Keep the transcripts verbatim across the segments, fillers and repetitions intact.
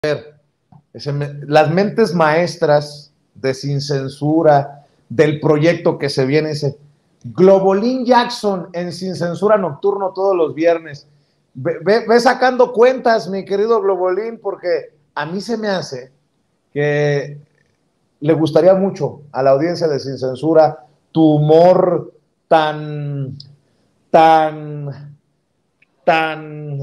Las mentes maestras de Sin Censura, del proyecto que se viene, ese Globolín Jackson en Sin Censura Nocturno todos los viernes. Ve, ve, ve sacando cuentas, mi querido Globolín, porque a mí se me hace que le gustaría mucho a la audiencia de Sin Censura tu humor tan, tan, tan...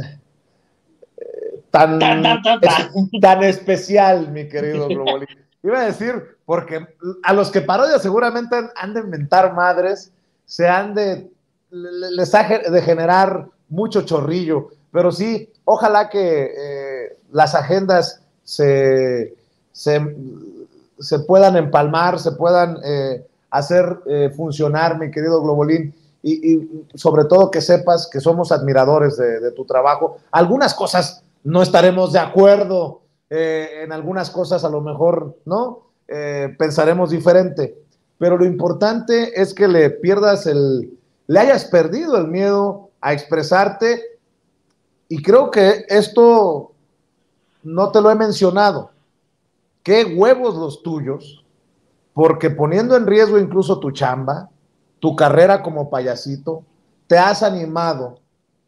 Tan, tan, tan, tan, tan. Es, tan especial, mi querido Globolín. Iba a decir, porque a los que parodian seguramente han, han de inventar madres, se han de, les ha de generar mucho chorrillo, pero sí, ojalá que eh, las agendas se, se, se puedan empalmar, se puedan eh, hacer eh, funcionar, mi querido Globolín, y, y sobre todo que sepas que somos admiradores de, de tu trabajo. Algunas cosas no estaremos de acuerdo, eh, en algunas cosas a lo mejor, ¿no? Eh, pensaremos diferente, pero lo importante es que le pierdas el, le hayas perdido el miedo a expresarte, y creo que esto no te lo he mencionado. Qué huevos los tuyos, porque poniendo en riesgo incluso tu chamba, tu carrera como payasito, te has animado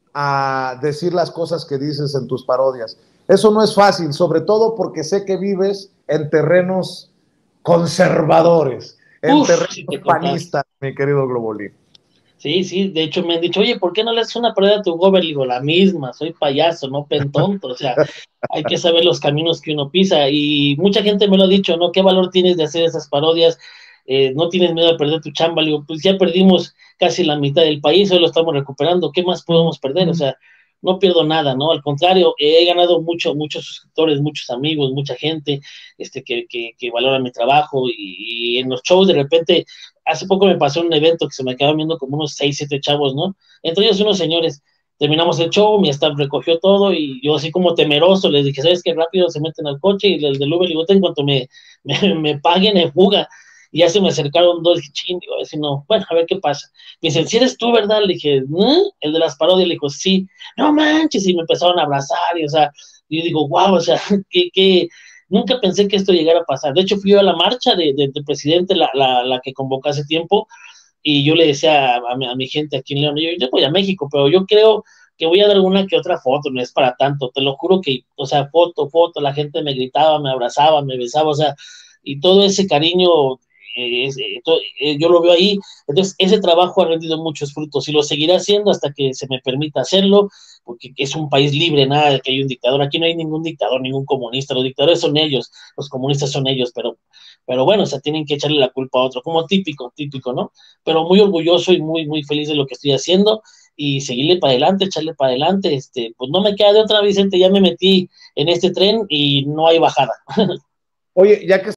a decir las cosas que dices en tus parodias. Eso no es fácil, sobre todo porque sé que vives en terrenos conservadores, en Uf, terrenos si panistas, mi querido Globolín. Sí, sí, de hecho me han dicho, oye, ¿por qué no le haces una parodia a tu Gober? Digo, la misma, soy payaso, no pentonto, o sea, hay que saber los caminos que uno pisa, y mucha gente me lo ha dicho, ¿no? ¿Qué valor tienes de hacer esas parodias? Eh, ¿no tienes miedo de perder tu chamba? Le digo, pues ya perdimos casi la mitad del país, hoy lo estamos recuperando, ¿qué más podemos perder? O sea, no pierdo nada, ¿no? Al contrario, he ganado mucho, muchos suscriptores, muchos amigos, mucha gente este, que, que, que valora mi trabajo, y, y en los shows de repente, hace poco me pasó un evento que se me quedaron viendo como unos seis, siete chavos, ¿no? Entre ellos unos señores. Terminamos el show, mi staff recogió todo, y yo así como temeroso les dije, ¿sabes qué? Rápido se meten al coche, y el del Uber, digo, en cuanto me, me, me paguen en fuga. Y ya se me acercaron dos, dije, ching, digo, a ver si no, bueno, a ver qué pasa. Me dicen, ¿si eres tú, verdad? Le dije, ¿no? El de las parodias, le dijo, sí, no manches, y me empezaron a abrazar, y o sea, y yo digo, wow, o sea, que, que, nunca pensé que esto llegara a pasar. De hecho, fui a la marcha del de, de presidente, la, la, la que convocó hace tiempo, y yo le decía a, a, mi, a mi gente aquí en León, yo, yo voy a México, pero yo creo que voy a dar una que otra foto, no es para tanto, te lo juro que, o sea, foto, foto, la gente me gritaba, me abrazaba, me besaba, o sea, y todo ese cariño, eh, eh, todo, eh, yo lo veo ahí. Entonces ese trabajo ha rendido muchos frutos, y lo seguiré haciendo hasta que se me permita hacerlo, porque es un país libre, nada de que hay un dictador, aquí no hay ningún dictador, ningún comunista, los dictadores son ellos, los comunistas son ellos, pero, pero bueno, o sea, tienen que echarle la culpa a otro, como típico, típico, ¿no? Pero muy orgulloso y muy, muy feliz de lo que estoy haciendo, y seguirle para adelante, echarle para adelante, este, pues no me queda de otra, Vicente, ya me metí en este tren y no hay bajada. Oye, ya que